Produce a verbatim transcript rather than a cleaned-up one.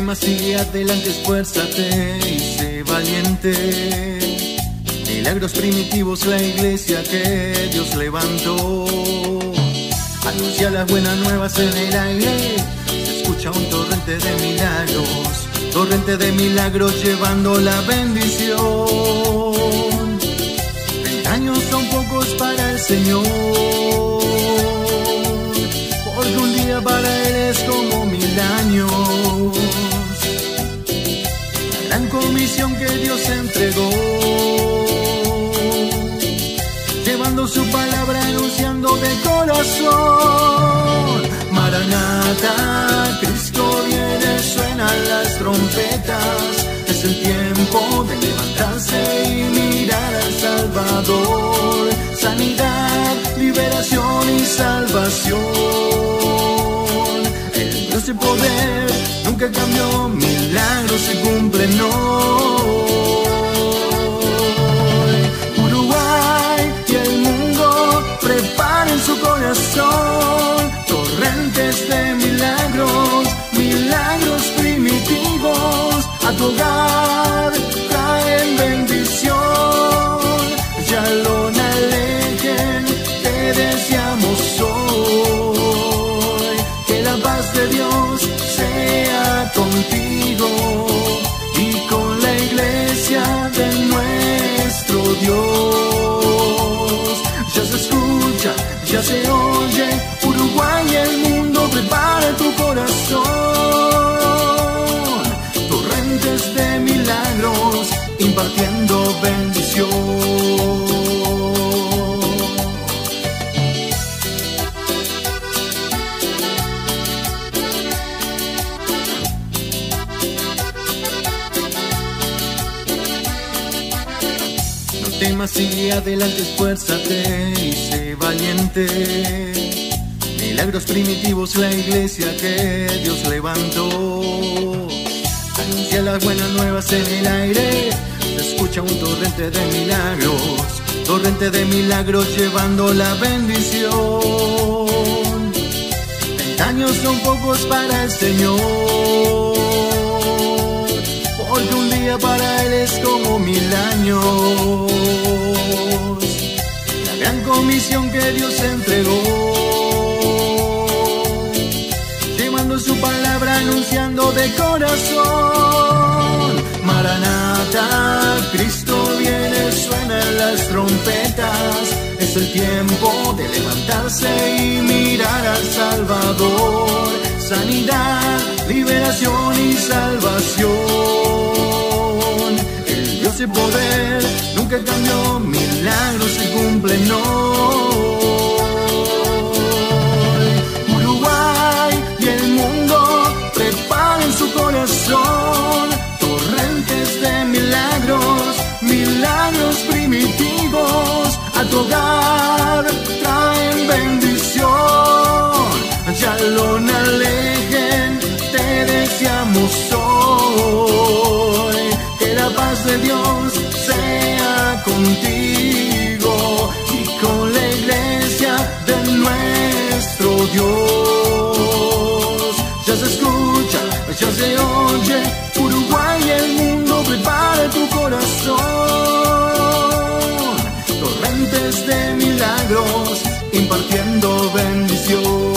temas, sigue adelante, esfuérzate y sé valiente. Milagros primitivos, la iglesia que Dios levantó. Anuncia las buenas nuevas en el aire, se escucha un torrente de milagros, torrente de milagros llevando la bendición. Treinta años son pocos para el Señor, porque un día para Él es como mil años. La gran comisión que Dios entregó, llevando su palabra, anunciando de corazón. Maranata, Cristo viene, suenan las trompetas. Es el tiempo de levantarse y mirar al Salvador. Sanidad, liberación y salvación. El Dios de poder nunca cambió, milagros se cumplen hoy. Uruguay y el mundo preparen su corazón. Torrentes de milagros, milagros primitivos, a tu hogar traen bendición. Ya lo alejen, te deseamos hoy. Que la paz de Dios sea contigo y con la iglesia de nuestro Dios. Ya se escucha, ya se oye, Uruguay y el mundo prepara tu corazón. Torrentes de milagros, impartiendo bendición. No temas, sigue adelante, esfuérzate y sé valiente. Milagros primitivos, la iglesia que Dios levantó. Anuncia las buenas nuevas en el aire, se escucha un torrente de milagros, torrente de milagros llevando la bendición. Treinta años son pocos para el Señor, porque un día para Él es como mil años. La gran comisión que Dios entregó, llevando su palabra, anunciando de corazón. Maranata, Cristo viene, suenan las trompetas. Es el tiempo de levantarse y mirar al Salvador. Sanidad, liberación y salvación. El Dios de poder nunca cambió, milagros se cumplen hoy. Uruguay y el mundo preparen su corazón. Torrentes de milagros, milagros primitivos, a tu hogar traen bendición. Ya lo alejen, te deseamos hoy. Que la paz de Dios sea contigo y con la iglesia de nuestro Dios. Ya se escucha, ya se oye, Uruguay y el mundo prepara tu corazón. Torrentes de milagros, impartiendo bendición.